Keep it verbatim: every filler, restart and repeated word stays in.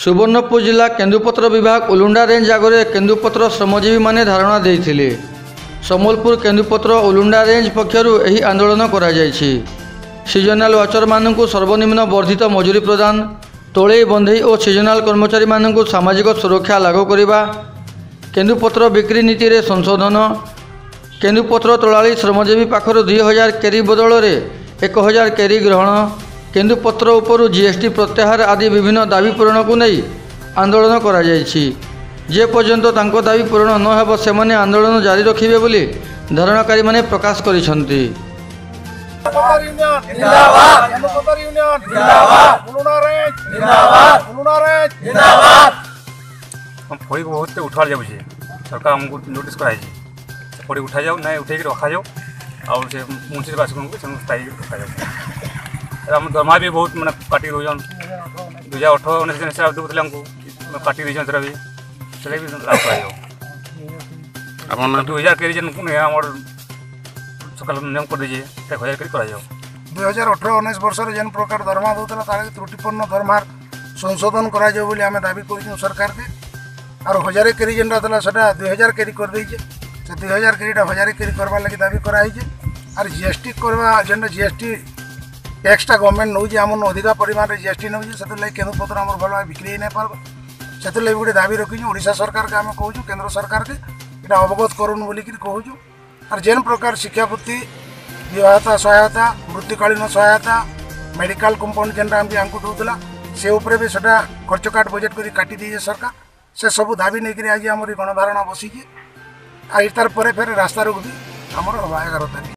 सुवर्णपुर जिला केन्दुपत्र विभाग उलुंडा रेंज आगे केन्दुपत्र श्रमजीवी माने धारणा देइथिले। सम्बलपुर केन्दुपत्र उलुंडा रेंज पक्षर यह आंदोलन करा जायछि। सीजनाल वाचर मानकु सर्वनिम्न वर्धित मजूरी प्रदान, तोड़े बंधई और सीजनाल कर्मचारी मानकु सामाजिक सुरक्षा लागू करने, केन्दुपत्र बिक्री नीति रे संशोधन, केन्दुपत्र तोलाली श्रमजीवी पाखर दुई हजार केरी बदल में एक हजार केरी ग्रहण, केन्दुपत्र उपरु जीएसटी प्रत्याहार आदि विभिन्न दाबी पूरण को नहीं आंदोलन करा जायछि। जे पर्यंत तांको दाबी पूरण न हेब सेमाने आंदोलन जारी रखिबे बोली धारणाकारी माने प्रकाश करिसंती। फड़ी बहुत उठा जाऊँ सरकार हमको नोटिस कराई फड़ी उठा जाओ ना उठे रखा जाओ और से म्यूनिसिपालिटी को स्थायी रखा जाओ। आम दरमा भी बहुत मैंने काटी दौन दुई हजार अठर उन्नीस दूसरे आमको काटी भी से भी लाभ कर दुई हजार के आम सकाल नियम कर दीजिए एक हजार के दुई हजार अठर उन्नीस वर्ष में जेन प्रकार दरमा दूसरा तार त्रुटिपूर्ण दरमार संशोधन करा आम दाबी कर सरकार के और हजार केरी जेनटा था सेटा दुई हजार केरी कर देजे से दुई हजार केरीटा हजार केरी करवा लगी दाबी कराई और जीएसटी करवा जेन जीएसटी टैक्सटा गवर्नमेंट नौ आम अधिका परिमाण में जीएसटी नौ से केन्दुपत्र आम भल भाव बिक्री नहीं पार्ब से गोटे दाबी रखी ओडिशा सरकार के आम कहूँ केन्द्र सरकार के इटा अवगत करूँ बोलिक कहूँ और जेन प्रकार शिक्षावृत्ति विवाहता सहायता वृत्तिकालीन सहायता मेडिकल कंपाउंड जेनटा आमको दूसरा से उपरे भी सेटा खर्च काट बजेट कर काटी दीजिए सरकार से सब दाबी नहीं आज आम गणधारणा बसी और तार पर फिर रास्ता रोक भी आमर एगार तारीख।